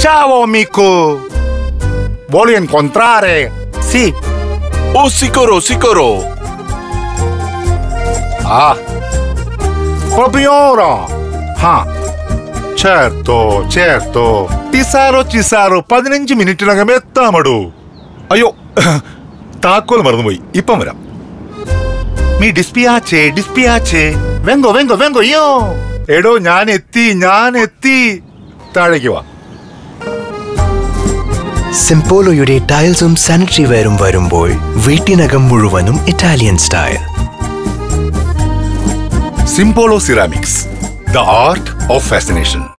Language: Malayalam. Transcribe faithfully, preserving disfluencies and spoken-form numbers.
Ciao amico. Voglio incontrare. Sì. Oh, sicuro, sicuro. Ah. Proprio ora. Ah. Certo, certo. Ci sarò, ci sarò. പതിനഞ്ച് മിനിറ്റിനകം എത്താമടോ. അയ്യോ, താക്കോൽ മറന്നുപോയി. ഇപ്പം വരാം. Mi dispiace, dispiace. Vengo, vengo, vengo io. എടോ ഞാൻ എത്തി, ഞാൻ എത്തി. താഴേക്ക് വാ. സിംപോളോയുടെ ടൈൽസും സാനിറ്ററി വെയറും വരുമ്പോൾ വീട്ടിനകം മുഴുവനും Italian style. Simpolo Ceramics, the art of fascination.